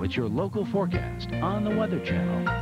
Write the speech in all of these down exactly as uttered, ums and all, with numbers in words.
it's your local forecast on the Weather Channel.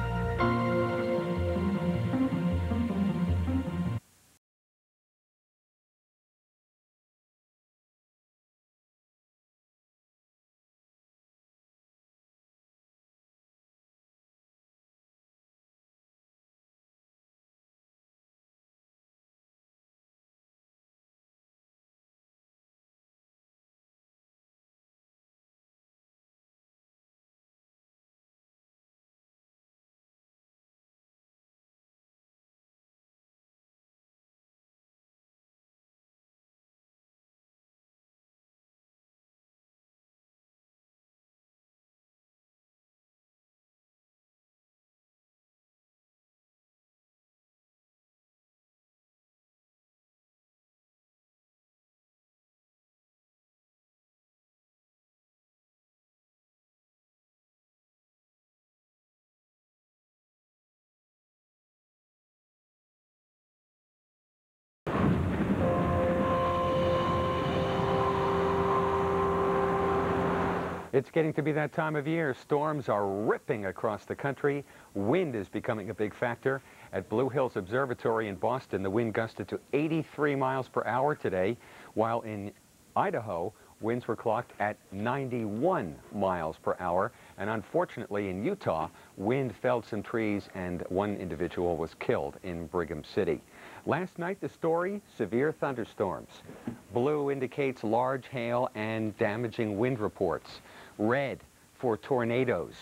It's getting to be that time of year. Storms are ripping across the country. Wind is becoming a big factor. At Blue Hills Observatory in Boston, the wind gusted to eighty-three miles per hour today, while in Idaho, winds were clocked at ninety-one miles per hour. And unfortunately, in Utah, wind felled some trees and one individual was killed in Brigham City. Last night, the story, severe thunderstorms. Blue indicates large hail and damaging wind reports. Red for tornadoes.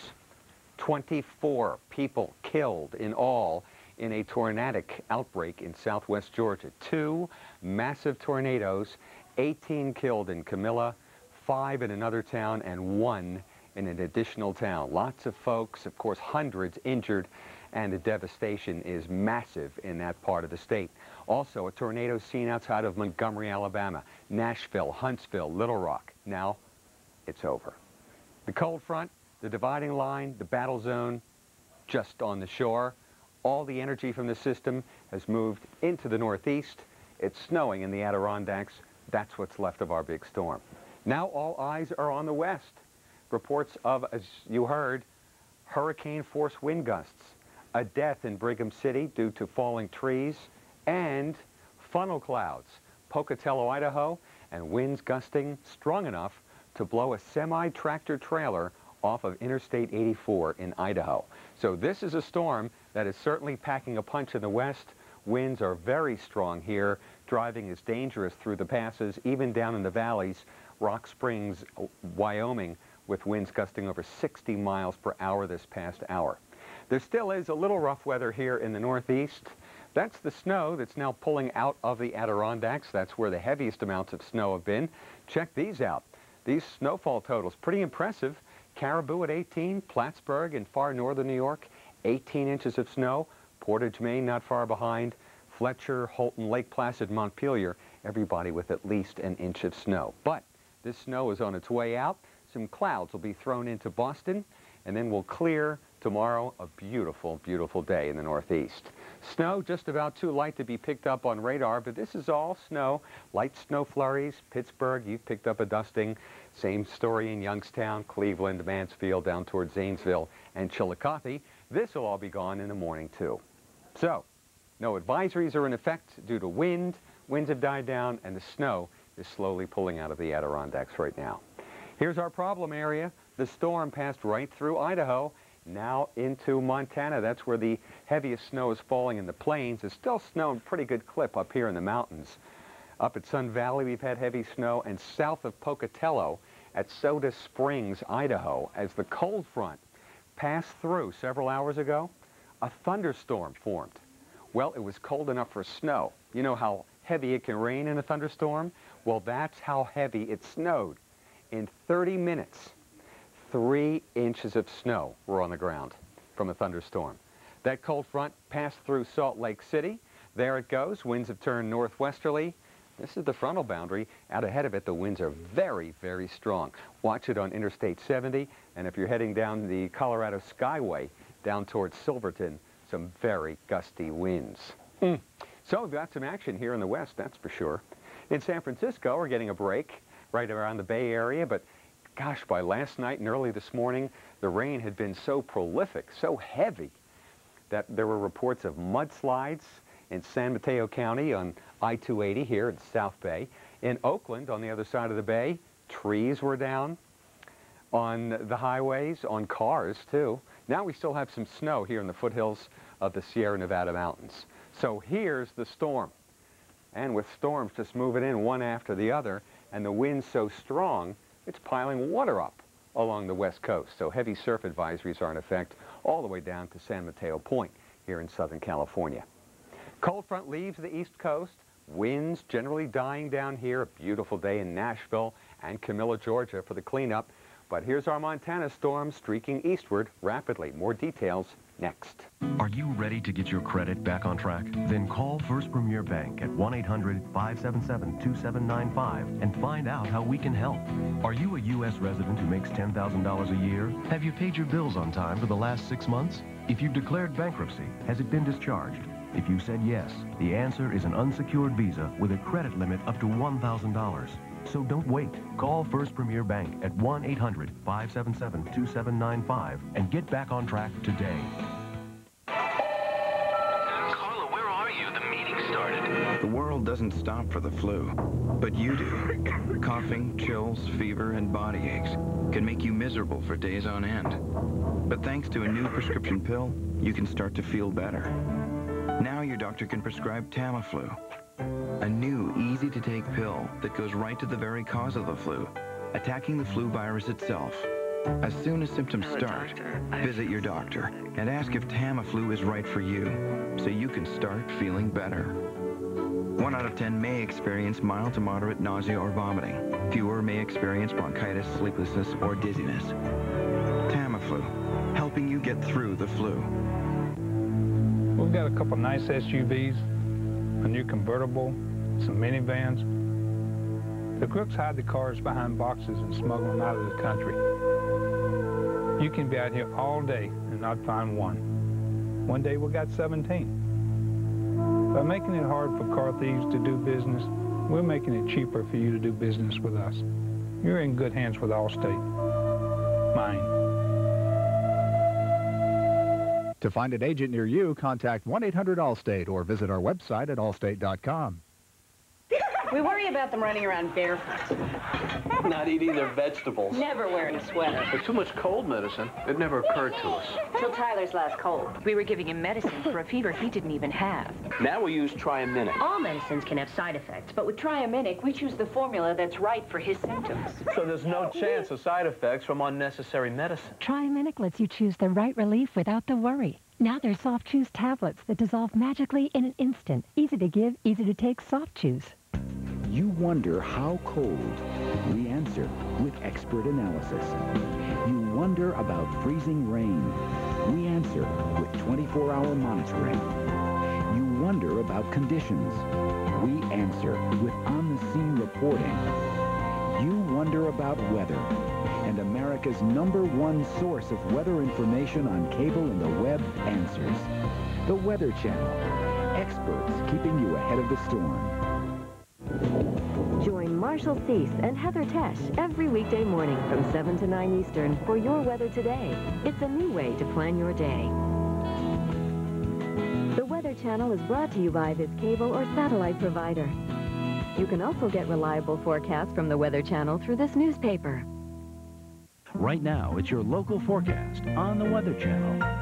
twenty-four people killed in all in a tornadic outbreak in southwest Georgia. Two massive tornadoes, eighteen killed in Camilla, five in another town, and one in an additional town. Lots of folks, of course, hundreds injured, and the devastation is massive in that part of the state. Also, a tornado seen outside of Montgomery, Alabama, Nashville, Huntsville, Little Rock. Now, it's over. The cold front, the dividing line, the battle zone, just on the shore. All the energy from the system has moved into the northeast. It's snowing in the Adirondacks. That's what's left of our big storm. Now all eyes are on the west. Reports of, as you heard, hurricane-force wind gusts, a death in Brigham City due to falling trees, and funnel clouds, Pocatello, Idaho, and winds gusting strong enough to blow a semi-tractor trailer off of Interstate eighty-four in Idaho. So this is a storm that is certainly packing a punch in the west. Winds are very strong here. Driving is dangerous through the passes, even down in the valleys. Rock Springs, Wyoming, with winds gusting over sixty miles per hour this past hour. There still is a little rough weather here in the northeast. That's the snow that's now pulling out of the Adirondacks. That's where the heaviest amounts of snow have been. Check these out. These snowfall totals, pretty impressive. Caribou at eighteen, Plattsburgh in far northern New York, eighteen inches of snow. Portage, Maine, not far behind. Fletcher, Holton, Lake Placid, Montpelier, everybody with at least an inch of snow. But this snow is on its way out. Some clouds will be thrown into Boston, and then we'll clear tomorrow. A beautiful, beautiful day in the northeast. Snow just about too light to be picked up on radar, but this is all snow. Light snow flurries. Pittsburgh, you've picked up a dusting. Same story in Youngstown, Cleveland, Mansfield, down towards Zanesville and Chillicothe. This will all be gone in the morning, too. So, no advisories are in effect due to wind. Winds have died down, and the snow is slowly pulling out of the Adirondacks right now. Here's our problem area. The storm passed right through Idaho, now into Montana. That's where the heaviest snow is falling in the plains. There's still snow in pretty good clip up here in the mountains. Up at Sun Valley, we've had heavy snow, and south of Pocatello at Soda Springs, Idaho, as the cold front passed through several hours ago, a thunderstorm formed. Well, it was cold enough for snow. You know how heavy it can rain in a thunderstorm? Well, that's how heavy it snowed. In thirty minutes, three inches of snow were on the ground from a thunderstorm. That cold front passed through Salt Lake City. There it goes. Winds have turned northwesterly. This is the frontal boundary. Out ahead of it, the winds are very, very strong. Watch it on Interstate seventy, and if you're heading down the Colorado Skyway, down towards Silverton, some very gusty winds. Mm. So we've got some action here in the west, that's for sure. In San Francisco, we're getting a break right around the Bay Area, but Gosh, by last night and early this morning, the rain had been so prolific, so heavy, that there were reports of mudslides in San Mateo County on I two eighty here in South Bay. In Oakland, on the other side of the bay, trees were down on the highways, on cars too. Now we still have some snow here in the foothills of the Sierra Nevada mountains. So here's the storm. And with storms just moving in one after the other, and the wind so strong, it's piling water up along the west coast. So heavy surf advisories are in effect all the way down to San Mateo Point here in Southern California. Cold front leaves the east coast. Winds generally dying down here. A beautiful day in Nashville and Camilla, Georgia for the cleanup. But here's our Montana storm streaking eastward rapidly. More details next. Are you ready to get your credit back on track? Then call First Premier Bank at one eight hundred, five seven seven, two seven nine five and find out how we can help. Are you a U S resident who makes ten thousand dollars a year? Have you paid your bills on time for the last six months? If you've declared bankruptcy, has it been discharged? If you said yes, the answer is an unsecured visa with a credit limit up to one thousand dollars. So don't wait. Call First Premier Bank at one eight hundred, five seven seven, two seven nine five and get back on track today. Carla, where are you? The meeting started. The world doesn't stop for the flu, but you do. Coughing, chills, fever, and body aches can make you miserable for days on end. But thanks to a new prescription pill, you can start to feel better. Now your doctor can prescribe Tamiflu, a new, easy-to-take pill that goes right to the very cause of the flu, attacking the flu virus itself. As soon as symptoms start, visit your doctor and ask if Tamiflu is right for you, so you can start feeling better. One out of ten may experience mild to moderate nausea or vomiting. Fewer may experience bronchitis, sleeplessness, or dizziness. Tamiflu, helping you get through the flu. We've got a couple nice S U Vs, a new convertible, some minivans. The crooks hide the cars behind boxes and smuggle them out of the country. You can be out here all day and not find one. One day we got seventeen. By making it hard for car thieves to do business, we're making it cheaper for you to do business with us. You're in good hands with Allstate. Mine. To find an agent near you, contact one eight hundred Allstate or visit our website at allstate dot com. We worry about them running around barefoot. Not eating their vegetables. Never wearing a sweater. With too much cold medicine, it never occurred to us. Till Tyler's last cold. We were giving him medicine for a fever he didn't even have. Now we use Triaminic. All medicines can have side effects, but with Triaminic, we choose the formula that's right for his symptoms. So there's no chance of side effects from unnecessary medicine. Triaminic lets you choose the right relief without the worry. Now there's Soft Chews tablets that dissolve magically in an instant. Easy to give, easy to take Soft Chews. You wonder how cold? We answer with expert analysis. You wonder about freezing rain? We answer with twenty-four hour monitoring. You wonder about conditions? We answer with on-the-scene reporting. You wonder about weather, and America's number one source of weather information on cable and the web answers. The Weather Channel. Experts keeping you ahead of the storm. Join Marshall Thies and Heather Tesh every weekday morning from seven to nine Eastern for Your Weather Today. It's a new way to plan your day. The Weather Channel is brought to you by this cable or satellite provider. You can also get reliable forecasts from the Weather Channel through this newspaper. Right now, it's your local forecast on the Weather Channel.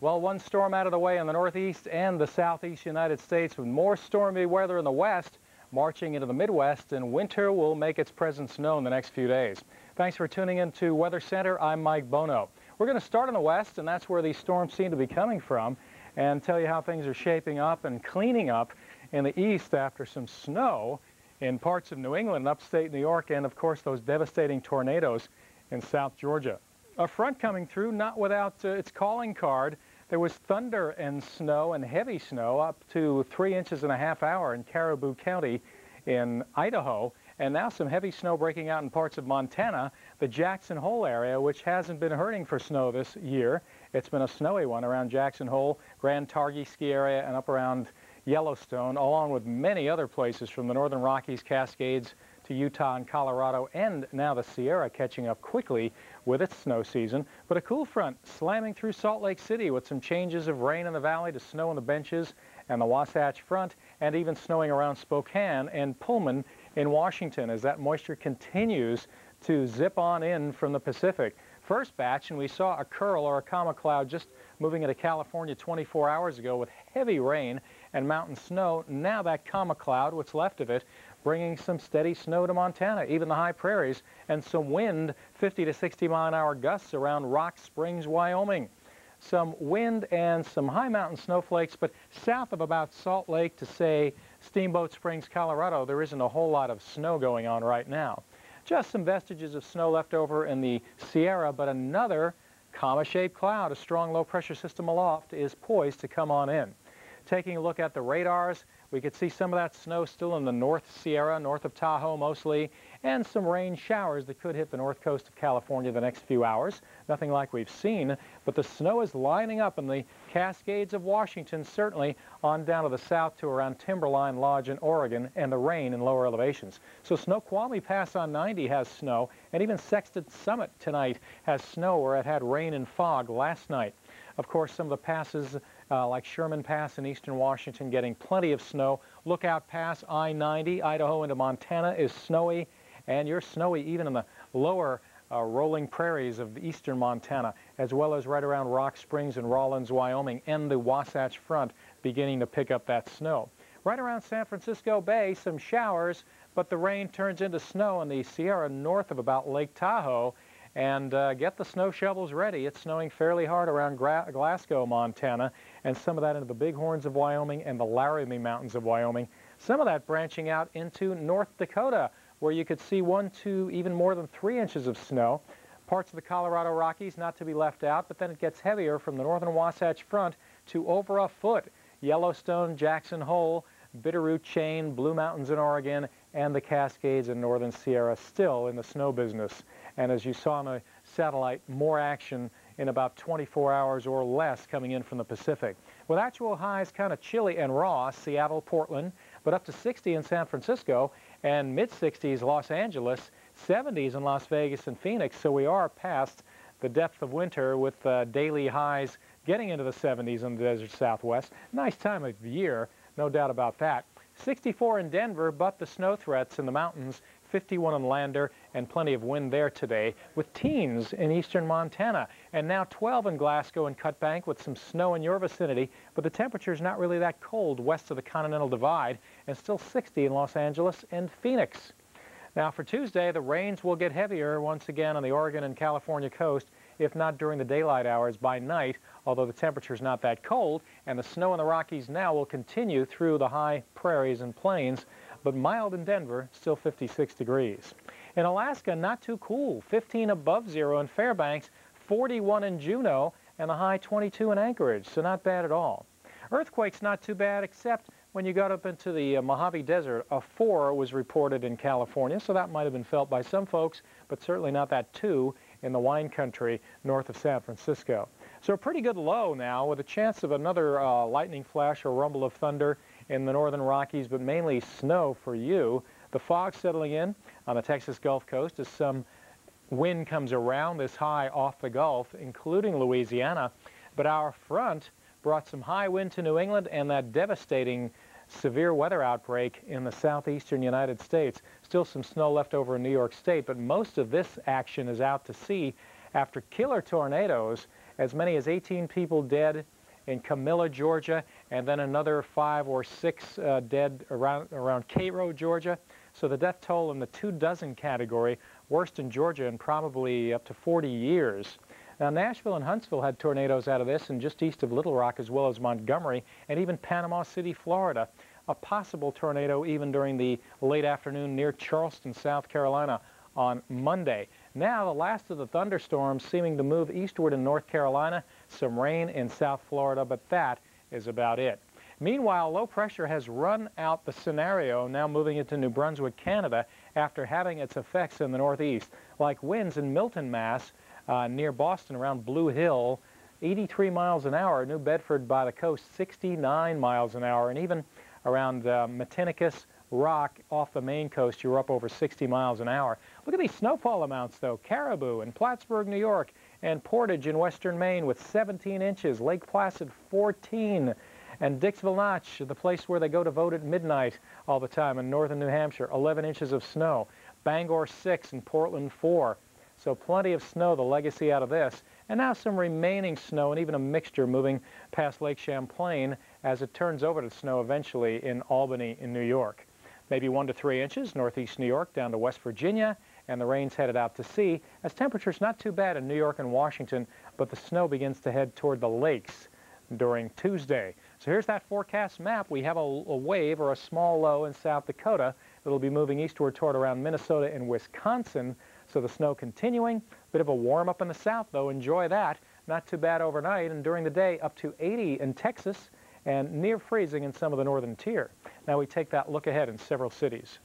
Well, one storm out of the way in the northeast and the southeast United States, with more stormy weather in the west marching into the Midwest, and winter will make its presence known the next few days. Thanks for tuning in to Weather Center. I'm Mike Bono. We're going to start in the west, and that's where these storms seem to be coming from, and tell you how things are shaping up and cleaning up in the east after some snow in parts of New England, upstate New York, and of course those devastating tornadoes in South Georgia. A front coming through, not without uh, its calling card. There was thunder and snow and heavy snow up to three inches and a half hour in Caribou County in Idaho, and now some heavy snow breaking out in parts of Montana, the Jackson Hole area, which hasn't been hurting for snow this year. It's been a snowy one around Jackson Hole, Grand Targhee ski area, and up around Yellowstone, along with many other places from the northern Rockies, Cascades, to Utah and Colorado, and now the Sierra catching up quickly with its snow season. But a cool front slamming through Salt Lake City with some changes of rain in the valley to snow in the benches and the Wasatch Front, and even snowing around Spokane and Pullman in Washington as that moisture continues to zip on in from the Pacific. First batch, and we saw a curl or a comma cloud just moving into California twenty-four hours ago with heavy rain and mountain snow. Now that comma cloud, what's left of it, bringing some steady snow to Montana, even the high prairies, and some wind, fifty to sixty mile an hour gusts around Rock Springs, Wyoming. Some wind and some high mountain snowflakes, but south of about Salt Lake to, say, Steamboat Springs, Colorado, there isn't a whole lot of snow going on right now. Just some vestiges of snow left over in the Sierra, but another comma-shaped cloud, a strong low-pressure system aloft, is poised to come on in. Taking a look at the radars, we could see some of that snow still in the North Sierra, north of Tahoe mostly, and some rain showers that could hit the north coast of California the next few hours. Nothing like we've seen, but the snow is lining up in the Cascades of Washington, certainly on down to the south to around Timberline Lodge in Oregon, and the rain in lower elevations. So Snoqualmie Pass on ninety has snow, and even Sexton Summit tonight has snow where it had rain and fog last night. Of course, some of the passes uh, like Sherman Pass in eastern Washington getting plenty of snow. Lookout Pass, I ninety, Idaho into Montana is snowy, and you're snowy even in the lower uh, rolling prairies of eastern Montana, as well as right around Rock Springs and Rawlins, Wyoming, and the Wasatch Front beginning to pick up that snow. Right around San Francisco Bay, some showers, but the rain turns into snow in the Sierra north of about Lake Tahoe. And uh, get the snow shovels ready. It's snowing fairly hard around Gra Glasgow, Montana, and some of that into the Bighorns of Wyoming and the Laramie Mountains of Wyoming. Some of that branching out into North Dakota, where you could see one, two, even more than three inches of snow. Parts of the Colorado Rockies not to be left out, but then it gets heavier from the northern Wasatch Front to over a foot. Yellowstone, Jackson Hole, Bitterroot Chain, Blue Mountains in Oregon, and the Cascades and northern Sierra still in the snow business. And as you saw on the satellite, more action in about twenty-four hours or less coming in from the Pacific. With actual highs kind of chilly and raw, Seattle, Portland, but up to sixty in San Francisco, and mid sixties Los Angeles, seventies in Las Vegas and Phoenix. So we are past the depth of winter with uh, daily highs getting into the seventies in the desert Southwest. Nice time of year, no doubt about that. sixty-four in Denver, but the snow threats in the mountains, fifty-one in Lander, and plenty of wind there today, with teens in eastern Montana. And now twelve in Glasgow and Cutbank with some snow in your vicinity, but the temperature's not really that cold west of the Continental Divide, and still sixty in Los Angeles and Phoenix. Now for Tuesday, the rains will get heavier once again on the Oregon and California coast, if not during the daylight hours, by night, although the temperature's not that cold, and the snow in the Rockies now will continue through the high prairies and plains, but mild in Denver, still fifty-six degrees. In Alaska, not too cool, fifteen above zero in Fairbanks, forty-one in Juneau, and the high twenty-two in Anchorage, so not bad at all. Earthquakes not too bad, except when you got up into the uh, Mojave Desert, a four was reported in California, so that might have been felt by some folks, but certainly not that two in the wine country north of San Francisco. So a pretty good low now, with a chance of another uh, lightning flash or rumble of thunder in the northern Rockies, but mainly snow for you. The fog settling in on the Texas Gulf Coast as some wind comes around this high off the Gulf, including Louisiana. But our front brought some high wind to New England and that devastating severe weather outbreak in the southeastern United States. Still some snow left over in New York State, but most of this action is out to sea after killer tornadoes As many as eighteen people dead in Camilla, Georgia, and then another five or six uh, dead around, around Cairo, Georgia. So the death toll in the two dozen category, worst in Georgia in probably up to forty years. Now, Nashville and Huntsville had tornadoes out of this, and just east of Little Rock, as well as Montgomery, and even Panama City, Florida. A possible tornado even during the late afternoon near Charleston, South Carolina on Monday. Now, the last of the thunderstorms seeming to move eastward in North Carolina, some rain in South Florida, but that is about it. Meanwhile, low pressure has run out the scenario, now moving into New Brunswick, Canada, after having its effects in the northeast, like winds in Milton, Mass, uh, near Boston around Blue Hill, eighty-three miles an hour, New Bedford by the coast, sixty-nine miles an hour, and even around uh, Matinicus Rock off the Maine coast, you're up over sixty miles an hour. Look at these snowfall amounts, though. Caribou in Plattsburgh, New York, and Portage in western Maine with seventeen inches, Lake Placid fourteen, and Dixville Notch, the place where they go to vote at midnight all the time in northern New Hampshire, eleven inches of snow. Bangor six and Portland four. So plenty of snow, the legacy out of this. And now some remaining snow and even a mixture moving past Lake Champlain as it turns over to snow eventually in Albany in New York. Maybe one to three inches northeast New York down to West Virginia, and the rain's headed out to sea as temperatures not too bad in New York and Washington, but the snow begins to head toward the lakes during Tuesday. So here's that forecast map. We have a, a wave or a small low in South Dakota that'll be moving eastward toward around Minnesota and Wisconsin. So the snow continuing. Bit of a warm up in the south, though. Enjoy that. Not too bad overnight, and during the day up to eighty in Texas and near freezing in some of the northern tier. Now we take that look ahead in several cities.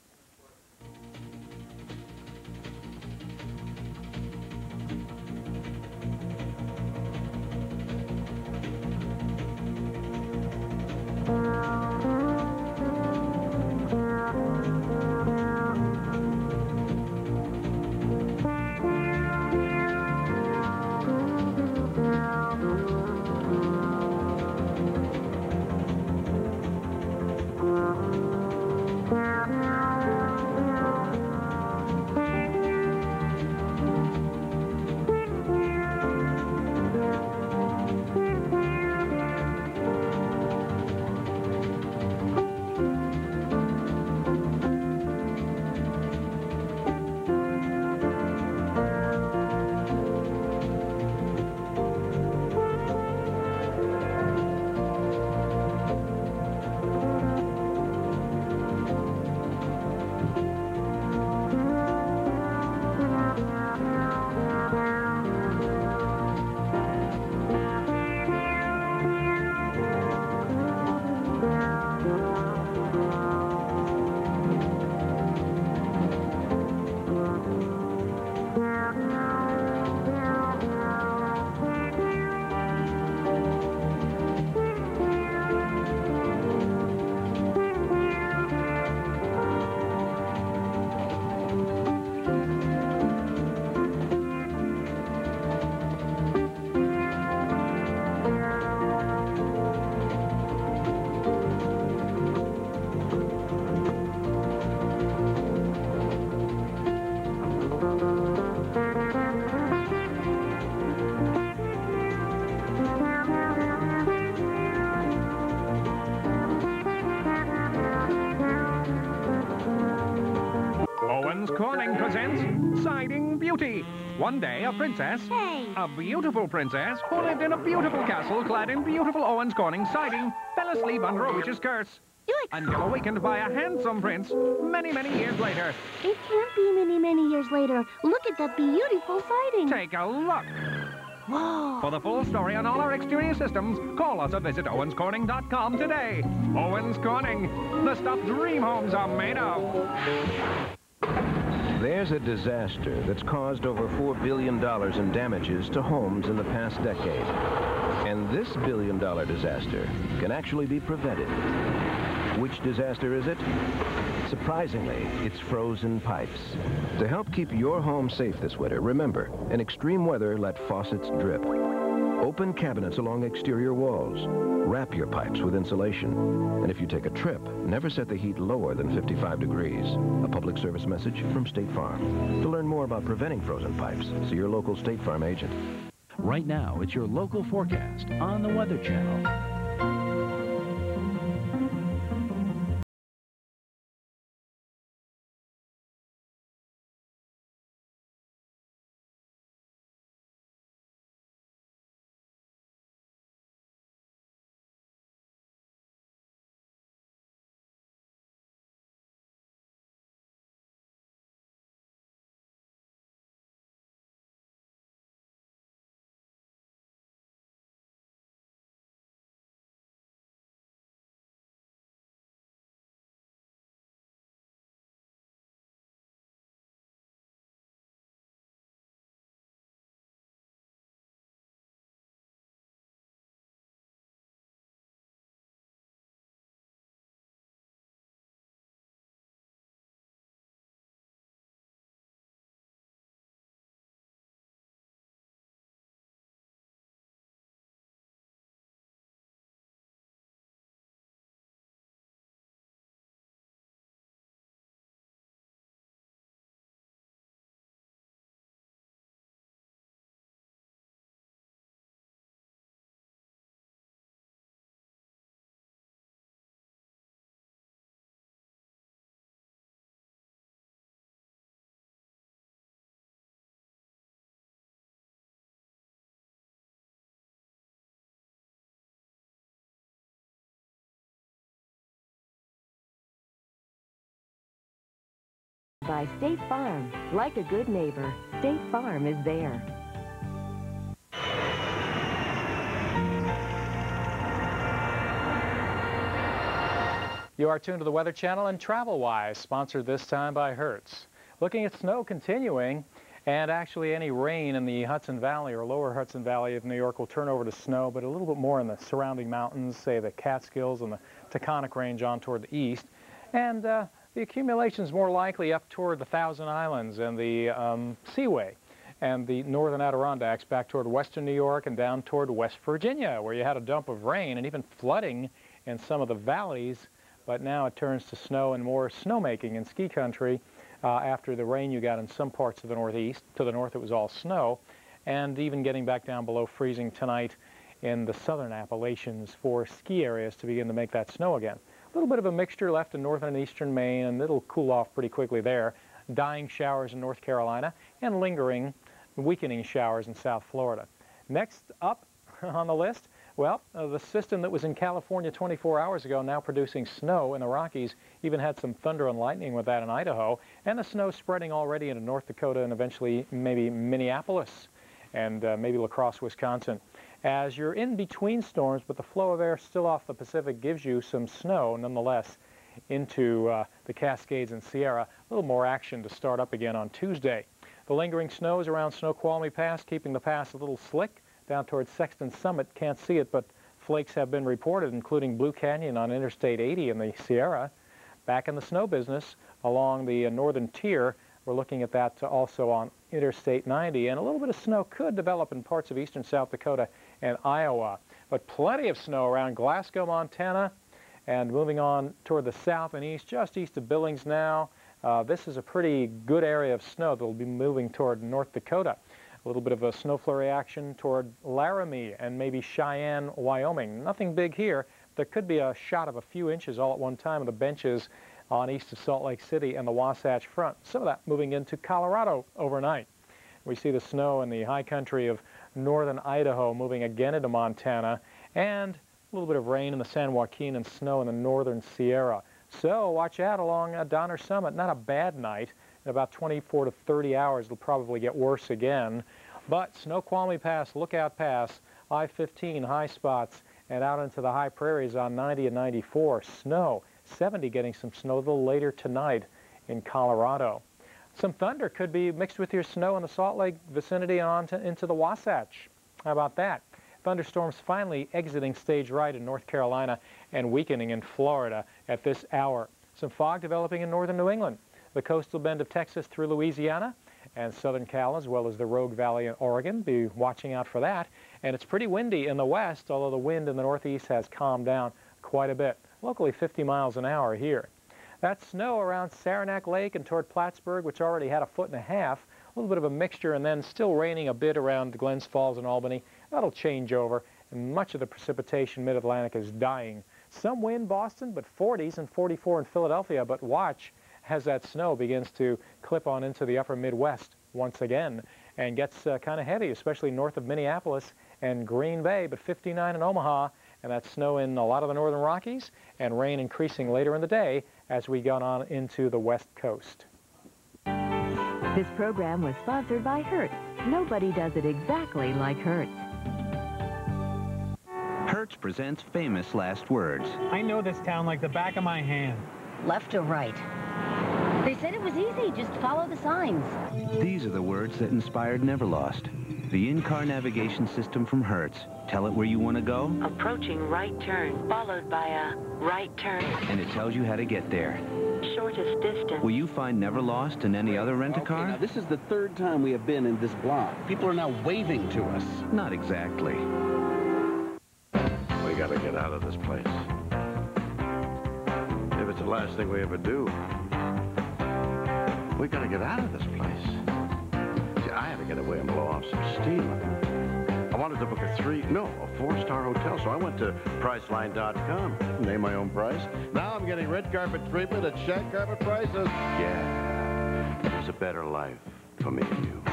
Corning presents Siding Beauty. One day, a princess, hey. a beautiful princess, who lived in a beautiful castle clad in beautiful Owens Corning siding, fell asleep under a witch's curse. Until awakened by a handsome prince many, many years later. It can't be many, many years later. Look at that beautiful siding. Take a look. Whoa. For the full story on all our exterior systems, call us or visit owens corning dot com today. Owens Corning, the stuff dream homes are made of. There's a disaster that's caused over four billion dollars in damages to homes in the past decade. And this billion dollar disaster can actually be prevented. Which disaster is it? Surprisingly, it's frozen pipes. To help keep your home safe this winter, remember, in extreme weather, let faucets drip. Open cabinets along exterior walls. Wrap your pipes with insulation. And if you take a trip, never set the heat lower than fifty-five degrees. A public service message from State Farm. To learn more about preventing frozen pipes, see your local State Farm agent. Right now, it's your local forecast on the Weather Channel. By State Farm. Like a good neighbor, State Farm is there. You are tuned to the Weather Channel and TravelWise, sponsored this time by Hertz. Looking at snow continuing, and actually any rain in the Hudson Valley or lower Hudson Valley of New York will turn over to snow, but a little bit more in the surrounding mountains, say the Catskills and the Taconic Range on toward the east. And uh, the accumulation is more likely up toward the Thousand Islands and the um, Seaway and the northern Adirondacks back toward western New York and down toward West Virginia, where you had a dump of rain and even flooding in some of the valleys. But now it turns to snow and more snowmaking in ski country uh, after the rain you got in some parts of the northeast. To the north it was all snow, and even getting back down below freezing tonight in the southern Appalachians for ski areas to begin to make that snow again. A little bit of a mixture left in northern and eastern Maine, and it'll cool off pretty quickly there. Dying showers in North Carolina and lingering, weakening showers in South Florida. Next up on the list, well, uh, the system that was in California twenty-four hours ago now producing snow in the Rockies, even had some thunder and lightning with that in Idaho, and the snow spreading already into North Dakota and eventually maybe Minneapolis and uh, maybe La Crosse, Wisconsin. As you're in between storms, but the flow of air still off the Pacific gives you some snow nonetheless into uh, the Cascades and Sierra. A little more action to start up again on Tuesday. The lingering snows around Snoqualmie Pass, keeping the pass a little slick. Down towards Sexton Summit, can't see it, but flakes have been reported, including Blue Canyon on Interstate eighty in the Sierra. Back in the snow business along the uh, northern tier, we're looking at that uh, also on Interstate ninety, and a little bit of snow could develop in parts of eastern South Dakota and Iowa. But plenty of snow around Glasgow, Montana, and moving on toward the south and east, just east of Billings now. Uh, this is a pretty good area of snow that will be moving toward North Dakota. A little bit of a snow flurry action toward Laramie and maybe Cheyenne, Wyoming. Nothing big here. There could be a shot of a few inches all at one time of the benches on east of Salt Lake City and the Wasatch Front. Some of that moving into Colorado overnight. We see the snow in the high country of northern Idaho moving again into Montana, and a little bit of rain in the San Joaquin and snow in the northern Sierra. So watch out along uh, Donner Summit. Not a bad night. In about twenty-four to thirty hours, it'll probably get worse again. But Snoqualmie Pass, Lookout Pass, I fifteen, high spots, and out into the high prairies on ninety and ninety-four. Snow, seventy getting some snow a little later tonight in Colorado. Some thunder could be mixed with your snow in the Salt Lake vicinity on to, into the Wasatch. How about that? Thunderstorms finally exiting stage right in North Carolina and weakening in Florida at this hour. Some fog developing in northern New England, the coastal bend of Texas through Louisiana, and southern Cal, as well as the Rogue Valley in Oregon. Be watching out for that. And it's pretty windy in the west, although the wind in the northeast has calmed down quite a bit. Locally fifty miles an hour here. That snow around Saranac Lake and toward Plattsburgh, which already had a foot and a half, a little bit of a mixture, and then still raining a bit around Glens Falls and Albany. That'll change over, and much of the precipitation mid-Atlantic is dying. Some wind Boston, but forties and forty-four in Philadelphia. But watch as that snow begins to clip on into the upper Midwest once again and gets uh, kind of heavy, especially north of Minneapolis and Green Bay, but fifty-nine in Omaha, and that snow in a lot of the northern Rockies, and rain increasing later in the day as we got on into the west coast. This program was sponsored by Hertz. Nobody does it exactly like Hertz. Hertz presents famous last words. I know this town like the back of my hand. Left or right? They said it was easy, just follow the signs. These are the words that inspired Neverlost. The in-car navigation system from Hertz. Tell it where you want to go. Approaching right turn, followed by a right turn. And it tells you how to get there. Shortest distance. Will you find Neverlost in any other rent-a-car? Okay, now this is the third time we have been in this block. People are now waving to us. Not exactly. We gotta get out of this place. If it's the last thing we ever do, we gotta get out of this place. See, I had to get away and blow off some steam. I wanted to book a three, no, a four-star hotel, so I went to Priceline dot com. Name my own price. Now I'm getting red carpet treatment at shag carpet prices. Yeah, there's a better life for me and you.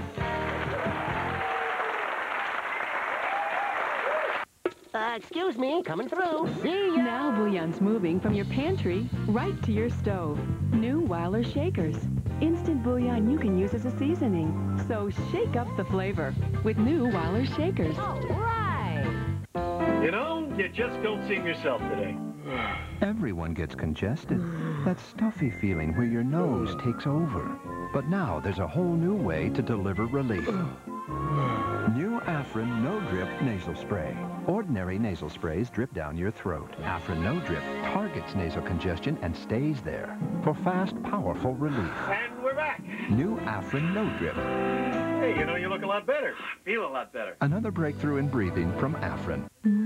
Uh, excuse me, coming through. See ya. Now bouillon's moving from your pantry right to your stove. New Weiler Shakers. Instant bouillon you can use as a seasoning. So shake up the flavor with new Weiler Shakers. All right. You know, you just don't seem yourself today. Everyone gets congested. That stuffy feeling where your nose takes over. But now there's a whole new way to deliver relief. New Afrin No Drip Nasal Spray. Ordinary nasal sprays drip down your throat. Afrin No Drip targets nasal congestion and stays there for fast, powerful relief. And we're back. New Afrin No Drip. Hey, you know, you look a lot better. Feel a lot better. Another breakthrough in breathing from Afrin.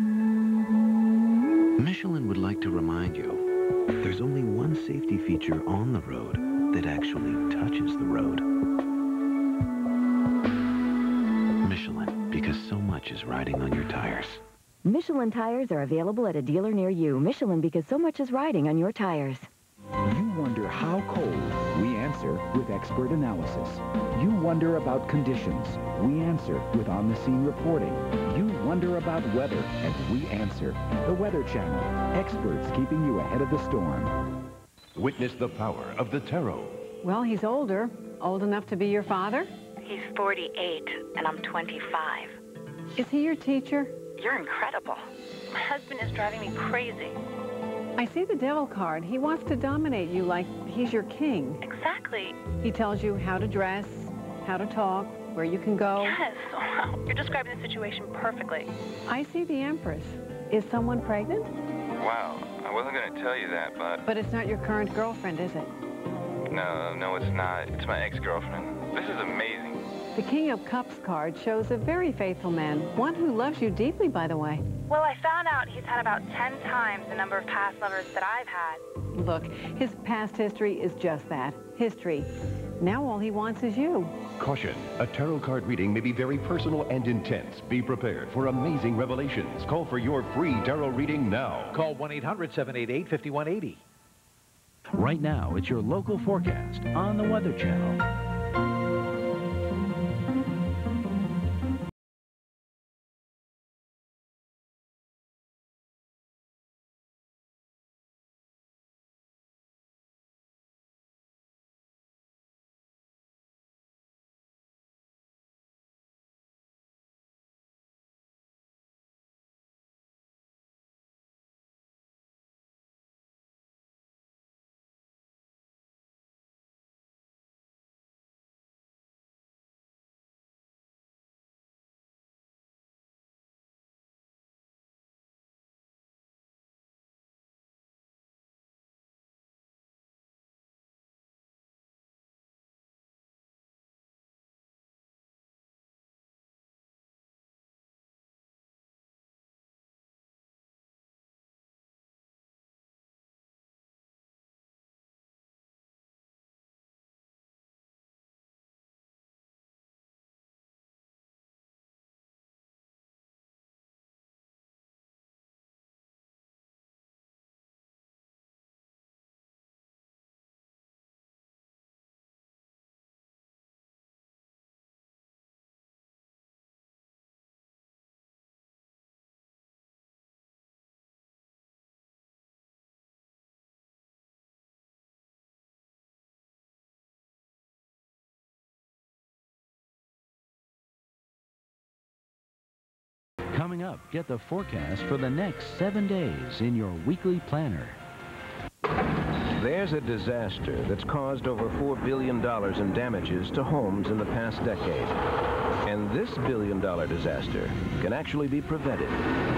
Michelin would like to remind you, there's only one safety feature on the road that actually touches the road. Michelin, because so much is riding on your tires. Michelin tires are available at a dealer near you. Michelin, because so much is riding on your tires. You wonder how cold? We answer with expert analysis. You wonder about conditions. We answer with on-the-scene reporting. You wonder about weather, and we answer. The Weather Channel, experts keeping you ahead of the storm. Witness the power of the tarot. Well, he's older. Old enough to be your father? He's forty-eight, and I'm twenty-five. Is he your teacher? You're incredible. My husband is driving me crazy. I see the devil card. He wants to dominate you like he's your king. Exactly. He tells you how to dress, how to talk, where you can go. Yes. Wow. You're describing the situation perfectly. I see the Empress. Is someone pregnant? Wow. I wasn't going to tell you that, but... But it's not your current girlfriend, is it? No, no, it's not. It's my ex-girlfriend. This is amazing. The King of Cups card shows a very faithful man, one who loves you deeply, by the way. Well, I found out he's had about ten times the number of past lovers that I've had. Look, his past history is just that, history. Now all he wants is you. Caution, a tarot card reading may be very personal and intense. Be prepared for amazing revelations. Call for your free tarot reading now. Call one eight hundred, seven eight eight, five one eight zero. Right now, it's your local forecast on the Weather Channel. Coming up, get the forecast for the next seven days in your weekly planner. There's a disaster that's caused over four billion dollars in damages to homes in the past decade. And this billion dollar disaster can actually be prevented.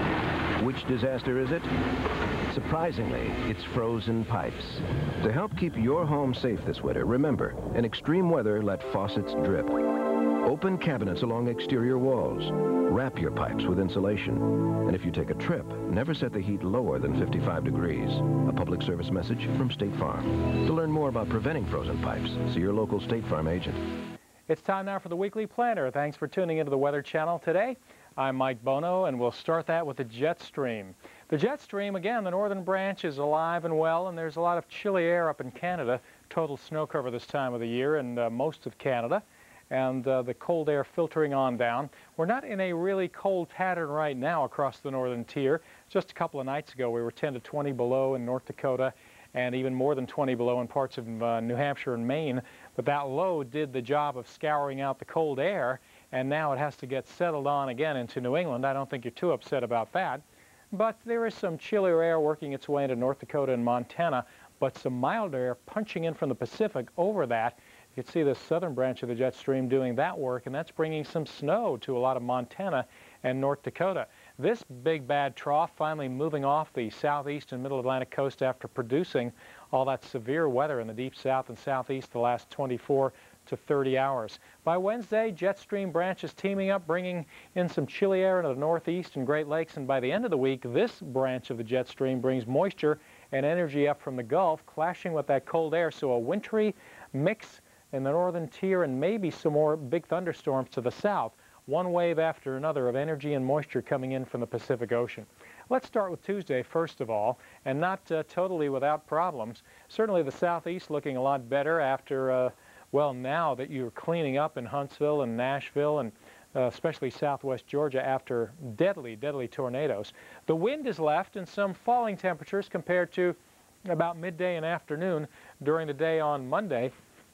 Which disaster is it? Surprisingly, it's frozen pipes. To help keep your home safe this winter, remember, in extreme weather, let faucets drip. Open cabinets along exterior walls. Wrap your pipes with insulation. And if you take a trip, never set the heat lower than fifty-five degrees. A public service message from State Farm. To learn more about preventing frozen pipes, see your local State Farm agent. It's time now for the Weekly Planner. Thanks for tuning into the Weather Channel today. I'm Mike Bono, and we'll start that with the jet stream. The jet stream, again, the northern branch is alive and well, and there's a lot of chilly air up in Canada. Total snow cover this time of the year in uh, most of Canada, and uh, the cold air filtering on down. We're not in a really cold pattern right now across the northern tier. Just a couple of nights ago, we were ten to twenty below in North Dakota, and even more than twenty below in parts of uh, New Hampshire and Maine. But that low did the job of scouring out the cold air, and now it has to get settled on again into New England. I don't think you're too upset about that. But there is some chillier air working its way into North Dakota and Montana, but some milder air punching in from the Pacific over that. You can see the southern branch of the jet stream doing that work, and that's bringing some snow to a lot of Montana and North Dakota. This big bad trough finally moving off the southeast and middle Atlantic coast after producing all that severe weather in the deep south and southeast the last twenty-four to thirty hours. By Wednesday, jet stream branches teaming up, bringing in some chilly air into the northeast and Great Lakes, and by the end of the week, this branch of the jet stream brings moisture and energy up from the Gulf, clashing with that cold air, so a wintry mix in the northern tier and maybe some more big thunderstorms to the south. One wave after another of energy and moisture coming in from the Pacific Ocean. Let's start with Tuesday, first of all, and not uh, totally without problems. Certainly the southeast looking a lot better after, uh, well, now that you're cleaning up in Huntsville and Nashville and uh, especially southwest Georgia after deadly, deadly tornadoes. The wind is left and some falling temperatures compared to about midday and afternoon during the day on Monday.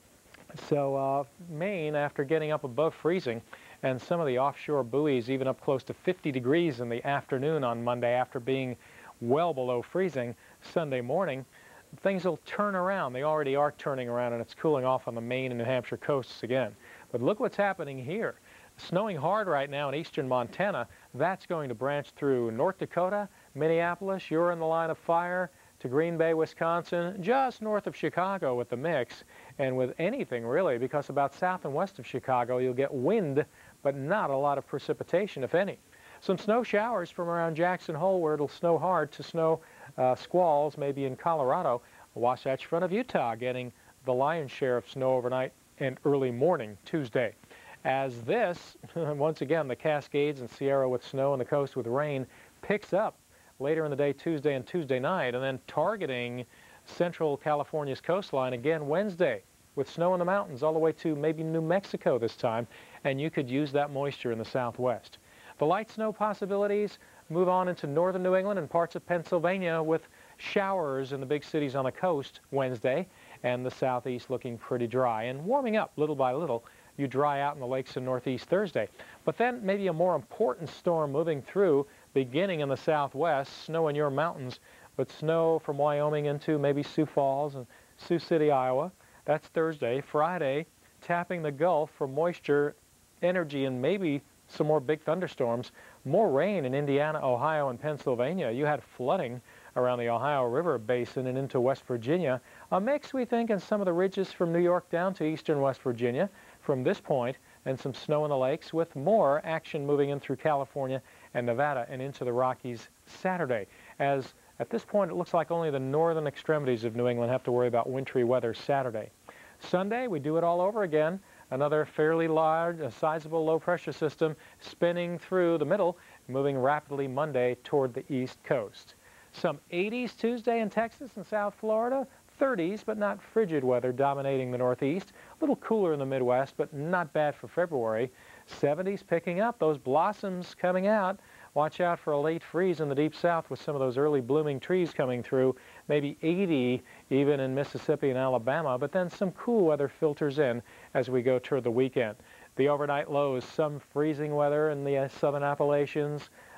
So uh, Maine, after getting up above freezing, and some of the offshore buoys even up close to fifty degrees in the afternoon on Monday after being well below freezing Sunday morning, things will turn around. They already are turning around, and it's cooling off on the Maine and New Hampshire coasts again. But look what's happening here. Snowing hard right now in eastern Montana. That's going to branch through North Dakota, Minneapolis. You're in the line of fire to Green Bay, Wisconsin, just north of Chicago with the mix, and with anything really, because about south and west of Chicago you'll get wind, but not a lot of precipitation, if any. Some snow showers from around Jackson Hole, where it'll snow hard, to snow uh, squalls, maybe in Colorado. Wasatch Front of Utah getting the lion's share of snow overnight and early morning Tuesday. As this, once again, the Cascades and Sierra with snow and the coast with rain picks up later in the day Tuesday and Tuesday night, and then targeting central California's coastline again Wednesday with snow in the mountains all the way to maybe New Mexico this time, and you could use that moisture in the southwest. The light snow possibilities move on into northern New England and parts of Pennsylvania with showers in the big cities on the coast Wednesday, and the southeast looking pretty dry and warming up little by little. You dry out in the lakes in northeast Thursday. But then maybe a more important storm moving through, beginning in the southwest, snow in your mountains, but snow from Wyoming into maybe Sioux Falls and Sioux City, Iowa. That's Thursday. Friday, tapping the Gulf for moisture, energy, and maybe some more big thunderstorms. More rain in Indiana, Ohio, and Pennsylvania. You had flooding around the Ohio River Basin and into West Virginia. A mix, we think, in some of the ridges from New York down to eastern West Virginia from this point, and some snow in the lakes, with more action moving in through California and Nevada and into the Rockies Saturday. As at this point, it looks like only the northern extremities of New England have to worry about wintry weather Saturday. Sunday, we do it all over again. Another fairly large, a sizable low-pressure system spinning through the middle, moving rapidly Monday toward the east coast. Some eighties Tuesday in Texas and South Florida, thirties, but not frigid weather dominating the northeast. A little cooler in the Midwest, but not bad for February. seventies picking up, those blossoms coming out. Watch out for a late freeze in the deep south with some of those early blooming trees coming through. Maybe eighty even in Mississippi and Alabama, but then some cool weather filters in as we go toward the weekend. The overnight lows, some freezing weather in the southern Appalachians,